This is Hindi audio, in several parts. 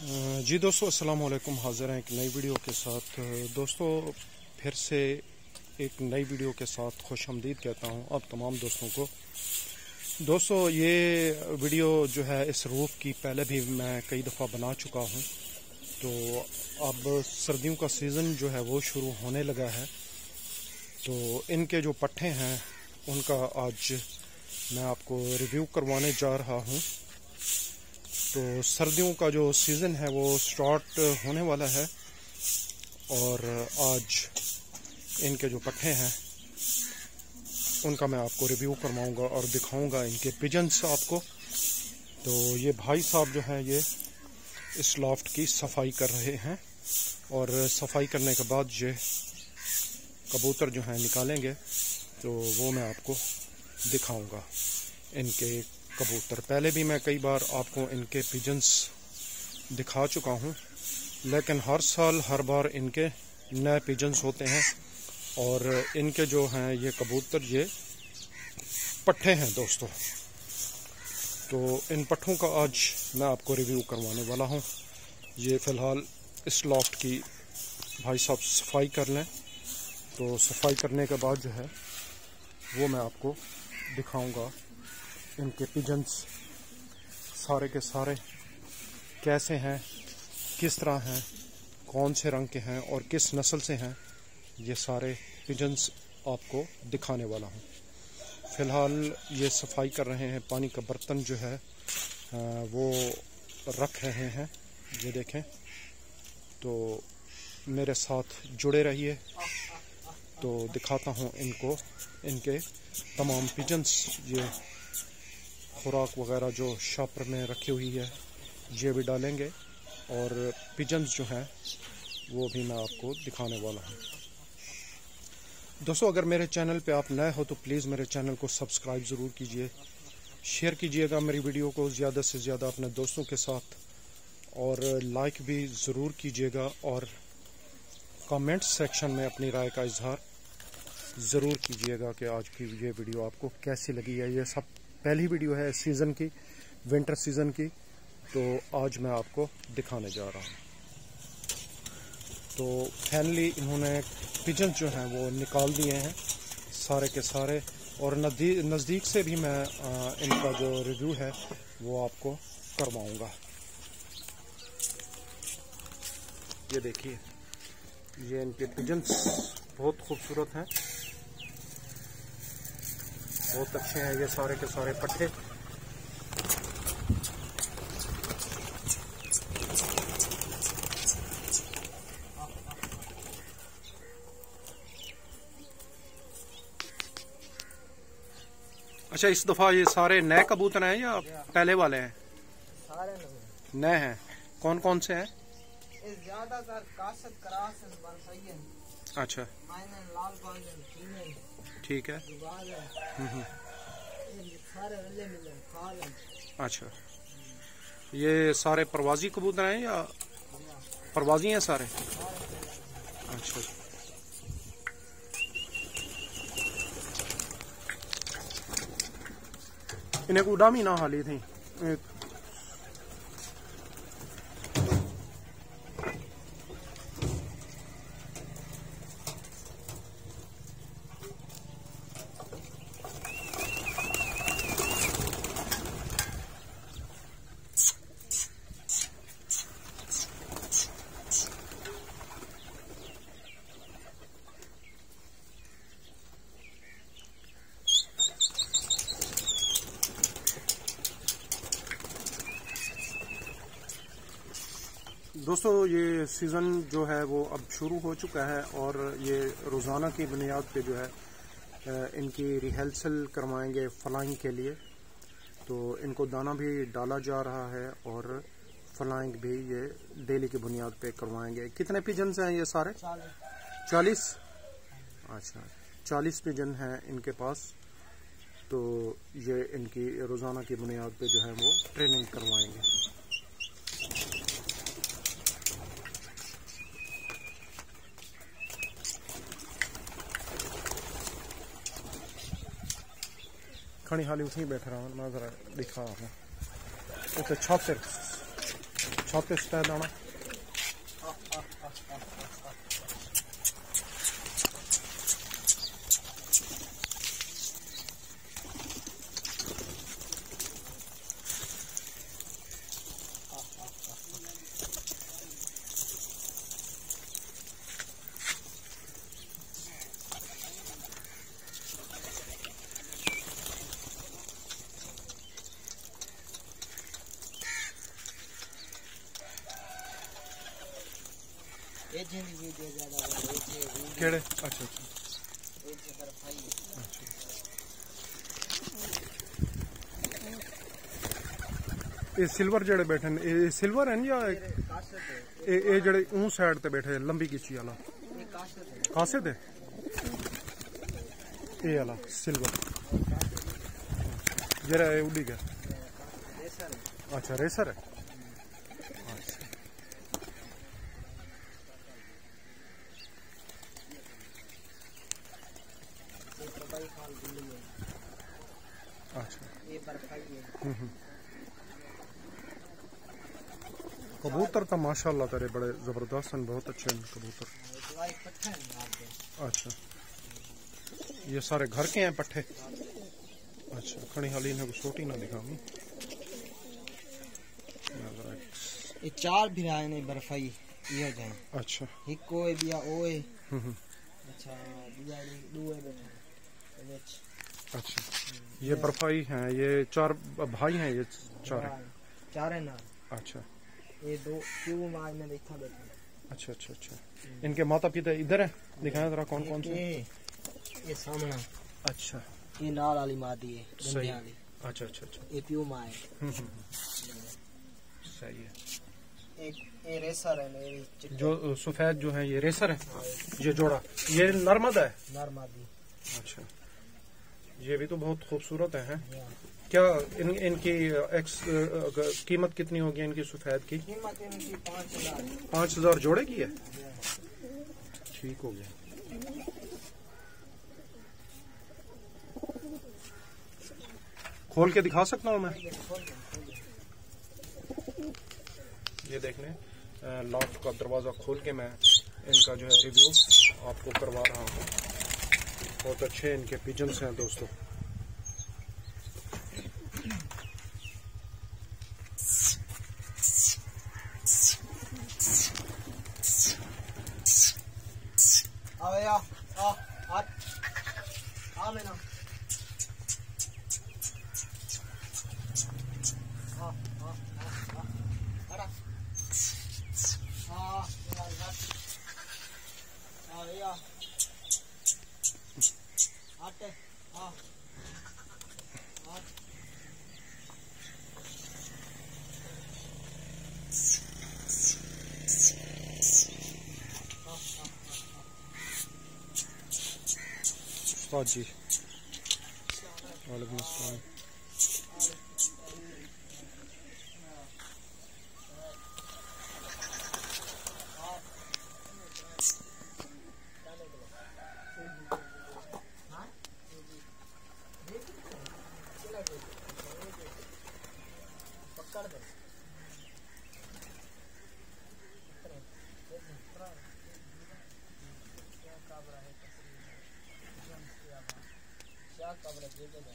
जी दोस्तों, अस्सलाम वालेकुम। हाज़िर हैं एक नई वीडियो के साथ। दोस्तों, फिर से एक नई वीडियो के साथ खुशामदीद कहता हूं आप तमाम दोस्तों को। दोस्तों, ये वीडियो जो है इस रूफ़ की पहले भी मैं कई दफ़ा बना चुका हूं। तो अब सर्दियों का सीज़न जो है वो शुरू होने लगा है, तो इनके जो पट्टे हैं उनका आज मैं आपको रिव्यू करवाने जा रहा हूं। तो सर्दियों का जो सीज़न है वो स्टार्ट होने वाला है और आज इनके जो पट्टे हैं उनका मैं आपको रिव्यू करवाऊंगा और दिखाऊंगा इनके पिजन्स आपको। तो ये भाई साहब जो हैं ये इस लॉफ्ट की सफाई कर रहे हैं और सफाई करने के बाद ये कबूतर जो हैं निकालेंगे, तो वो मैं आपको दिखाऊंगा इनके कबूतर। पहले भी मैं कई बार आपको इनके पिजन्स दिखा चुका हूं, लेकिन हर साल हर बार इनके नए पिजन्स होते हैं और इनके जो हैं ये कबूतर ये पट्ठे हैं दोस्तों। तो इन पट्ठों का आज मैं आपको रिव्यू करवाने वाला हूं। ये फ़िलहाल इस लॉफ्ट की भाई साहब सफाई कर लें, तो सफाई करने के बाद जो है वो मैं आपको दिखाऊंगा इनके पिजन्स सारे के सारे कैसे हैं, किस तरह हैं, कौन से रंग के हैं और किस नस्ल से हैं। ये सारे पिजन्स आपको दिखाने वाला हूँ। फ़िलहाल ये सफाई कर रहे हैं, पानी का बर्तन जो है वो रख रहे हैं। ये देखें, तो मेरे साथ जुड़े रहिए, तो दिखाता हूँ इनको इनके तमाम पिजन्स। ये खुराक वगैरह जो शॉपर में रखी हुई है ये भी डालेंगे और पिजन्स जो हैं वो भी मैं आपको दिखाने वाला हूँ। दोस्तों, अगर मेरे चैनल पे आप नए हो तो प्लीज़ मेरे चैनल को सब्सक्राइब ज़रूर कीजिए, शेयर कीजिएगा मेरी वीडियो को ज़्यादा से ज़्यादा अपने दोस्तों के साथ और लाइक भी ज़रूर कीजिएगा और कमेंट सेक्शन में अपनी राय का इजहार ज़रूर कीजिएगा कि आज की ये वीडियो आपको कैसी लगी है। ये सब पहली वीडियो है सीज़न की, विंटर सीज़न की, तो आज मैं आपको दिखाने जा रहा हूँ। तो फाइनली इन्होंने पिजन्स जो हैं वो निकाल दिए हैं सारे के सारे, और नज़दीक से भी मैं इनका जो रिव्यू है वो आपको करवाऊँगा। ये देखिए, ये इनके पिजन्स बहुत खूबसूरत हैं, बहुत अच्छे हैं ये सारे के सारे पट्टे। अच्छा, इस दफा ये सारे नए कबूतर हैं या पहले वाले हैं? सारे नए हैं। कौन कौन से हैं? ज्यादातर कासत क्रास अच्छा, लाल ठीक है। सारे अच्छा, ये सारे प्रवासी कबूतर हैं या प्रवासी हैं सारे? अच्छा, इन्हें को उड़ामी ना हाली थी। दोस्तों, ये सीज़न जो है वो अब शुरू हो चुका है और ये रोज़ाना की बुनियाद पे जो है इनकी रिहर्सल करवाएंगे फ्लाइंग के लिए। तो इनको दाना भी डाला जा रहा है और फ्लाइंग भी ये डेली की बुनियाद पे करवाएंगे। कितने पिजन्स हैं ये सारे? 40। अच्छा, 40 पिजन हैं इनके पास। तो ये इनकी रोज़ाना की बुनियाद पे जो है वो ट्रेनिंग करवाएंगे। खड़ी हाली उठी बैठ रहा हूँ, मैं ज़रा दिखा रहा हूँ। ओके, छाते स्टाइल आना। ये जिंदगी वीडियो ज्यादा केड़े अच्छा अच्छा ये बर्फाई अच्छा। ये सिल्वर जड़े बैठे ने ये सिल्वर है या ये जड़े ऊं साइड ते बैठे लंबी किची वाला ये कासे दे ये वाला सिल्वर जरा ये उड़ी गया रेसर अच्छा रेसर है अच्छा ये बर्फाई है। कबूतर तो माशाल्लाह तेरे बड़े जबरदस्त हैं, बहुत अच्छे हैं कबूतर। अच्छा ये सारे घर के हैं पट्ठे। अच्छा खड़ी हाली ने छोटी ना दिखावी। ये चार भी आए ने बर्फाई ये हो जाए। अच्छा एक कोई भी ओए अच्छा बिया दुए बैठे अच्छा ये बर्फाई हैं, ये चार भाई हैं, ये चार है ना। अच्छा ये दो क्यों मार में देखा बैठे। अच्छा अच्छा अच्छा इनके माता पिता इधर है, दिखाएं जरा कौन कौन से। ये सामने अच्छा ये नाल वाली मादी है सही। वाली। अच्छा अच्छा अच्छा ये प्यू माँ है। सही है। एक ये रेसर है मेरी जो सफेद जो है ये रेसर है, ये जोड़ा ये नर्मदा है नरमादी। अच्छा ये भी तो बहुत खूबसूरत है क्या। इनकी कीमत कितनी होगी इनकी सफेद की। कीमत इनकी 5000 5000 जोड़े की है। ठीक हो गया। खोल के दिखा सकता हूँ मैं। ये देखने लॉफ्ट का दरवाजा खोल के मैं इनका जो है रिव्यू आपको करवा रहा हूँ। बहुत अच्छे इनके पिजन्स हैं दोस्तों। आ मैना जी वालेकुम अस्सलाम। पकड़ दे कब्र देखे जाए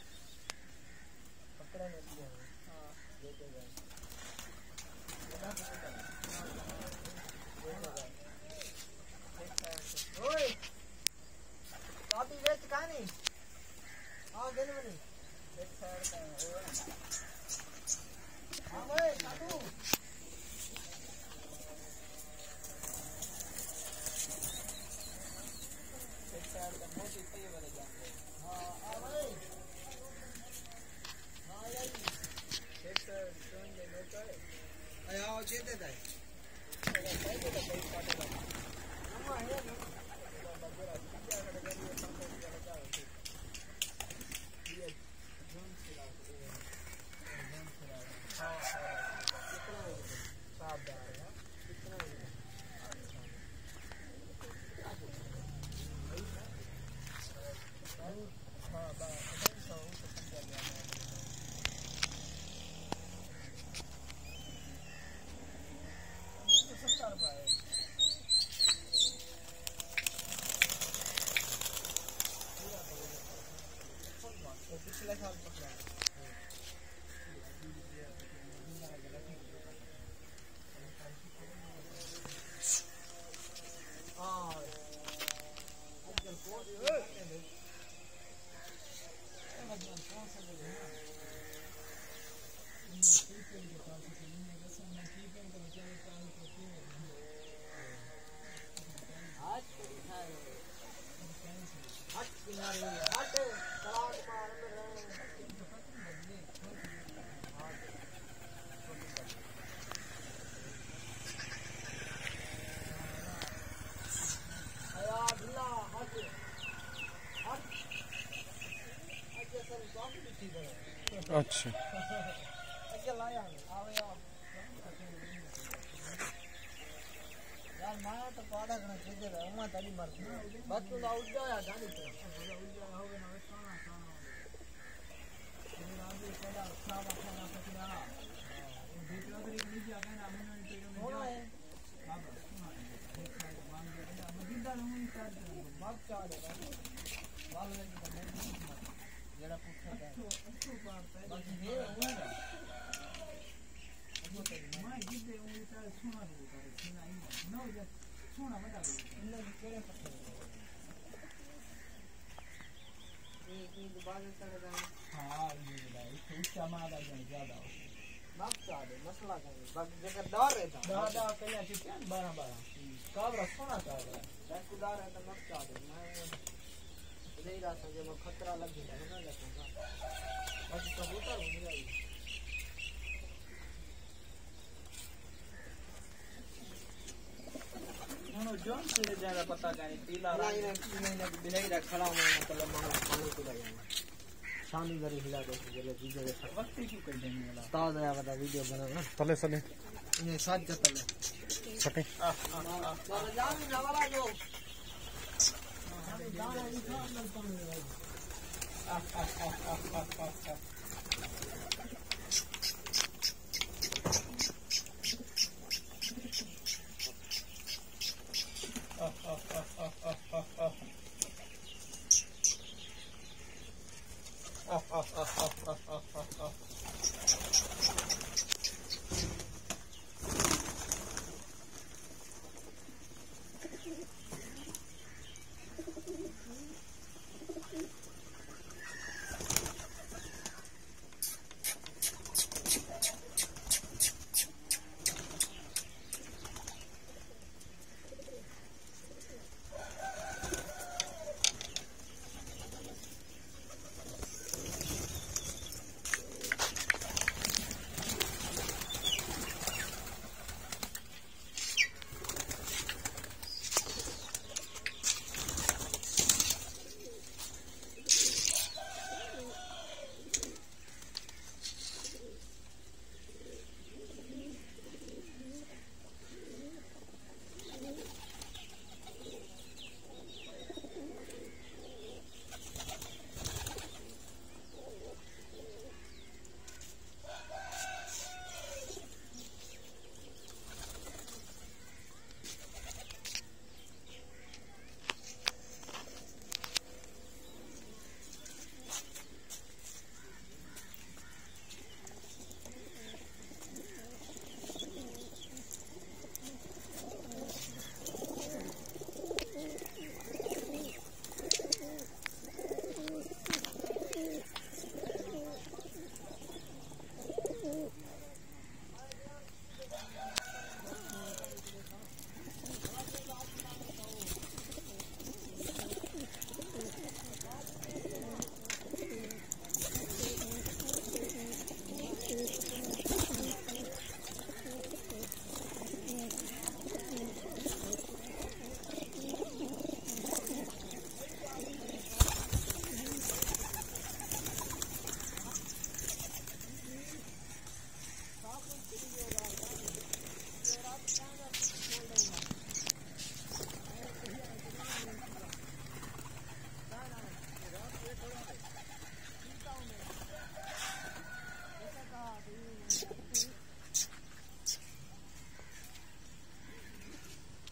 पकड़े नहीं दिए हाँ देखे जाए ओए काफी वेस्ट कहाँ नहीं हाँ गेल में नहीं एक साइड का हाँ भाई काटू एक साइड का मोटी पिए वाले जाएंगे आओ जेते दाई अच्छा लाया आवे यार माया तो पाड़ा करना चाहिए उमा तड़ी मर बस तू ना उड़ जाया गाड़ी पे उड़ जाया हो गया ना खाना खाना मेरे आगे पड़ा खाना खाना पकड़ा दूसरा तरीके नहीं जागा ना हमने थोड़ा है बाबा सुना मान गया मजिदा नहीं कर बात चाह रहा बाल में तो जरा पूछा था अच्छो पाता है बस ये होगा मैं जिदे उल्टा सुना दो करे सुना ही ना हो जा सुना बता दो इन्हें केरे पता ये बात चले जाए हां ये भाई ऊंचा मारा जाए ज्यादा बाप चाहे मसला का बाकी जगह डर रहता दादा कल्या चिट्ठा 12 काबरा सोना का दार है तो मत चाहे मैं नहीं रहा था जब खतरा लग गया ना जाता बस कबूतर हो गया मोनो जोन से ज्यादा पता नहीं पीला नहीं बिलाई रख खड़ा मैं मतलब पानी को लगा शानी गरी हिला दे जले वीडियो के वक्त क्यों कर देने वाला ताज आया बता वीडियो बनाना तले सले इन्हें साथ का तले सटे जान ना वाला जो जान